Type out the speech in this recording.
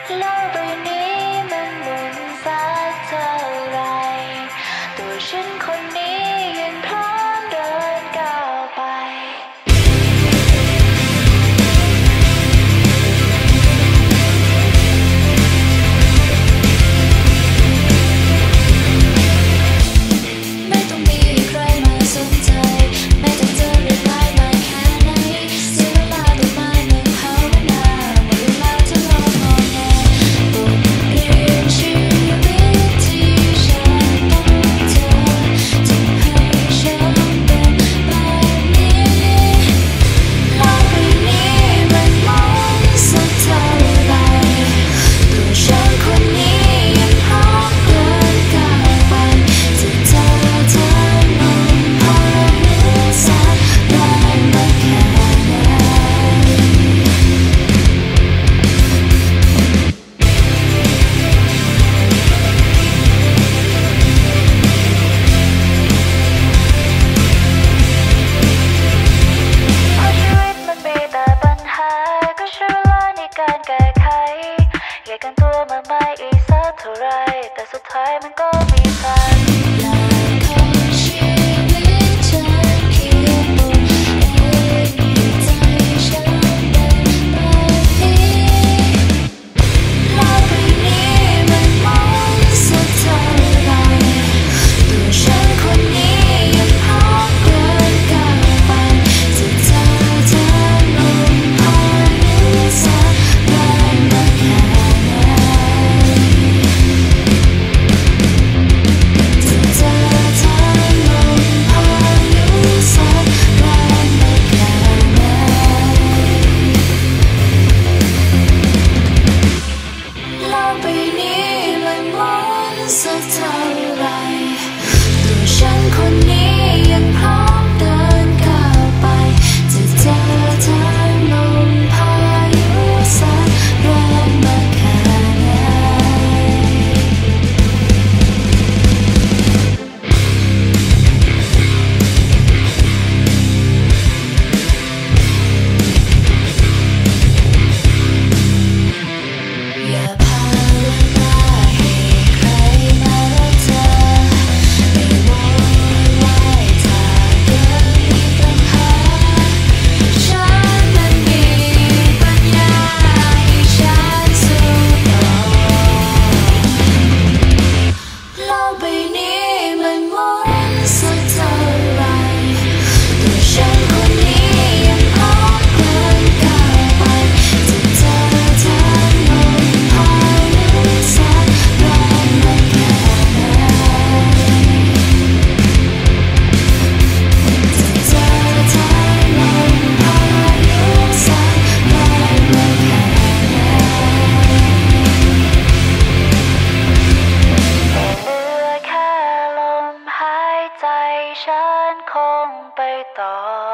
โลกใบนี้มันหมุนสักเท่าไรตัวฉันคนนี้ยังพร้อมเดินก้าวไปไม่ต้องมีใครมาสนใจแม้จะเจอเรื่องร้ายมาแค่ไหนเสียเวลาต้องมานั่งภาวนาหมดเวลาจะรอมองแงบทเรียนชีวิตที่ฉันต้องเจอทำให้ฉันเป็นแบบนี้โลกใบนี้มันมองสักเท่าไรตัวฉันคนนี้ยังพร้อมเดินก้าวไปจะเจอเธอลมพายุสักแรงมาแค่ไหนเพราะชีวิตมันมีแต่ปัญหาก็ใช้เวลาในการแก้ไขแยกกันตัวมาไม่อีกสักเท่าไรแต่สุดท้ายมันก็มีพันหลายของชีวิตฉันเพียงบนเองใจฉันเป็นแบบนี้โลกใบนี้มันมองสักเท่าไรตัวฉันคนนี้ยังพร้อมเดินก้าวไปจะเจอเธอลมพายุสักแรงมาแค่ไหนจะเจอเธอลมพายุสักแรงมาแค่ไหนโลกใบนี้มันหมุนสักเท่าไรตัวฉันคนนี้ยังพร้อมเดินก้าวไปจะเจอเธอลมพายุสักแรงมาแค่ไหนอย่าพาเวลาให้ใครมารักเธอไม่โวยวายถ้าเกิดมีปัญหาฉันนั้นมีปัญญาให้ฉันสู้ต่อโลกใบนี้มันหมุนสักเท่าไรตัวฉันคนนี้ยังพร้อมเดินก้าวไปจะเจอเธอลมพายุสักแรงมาแค่ไหนจะเจอเธอลมพายุสักแรงมาแค่ไหนเหลือแค่ลมหายใจฉันคงไปต่อ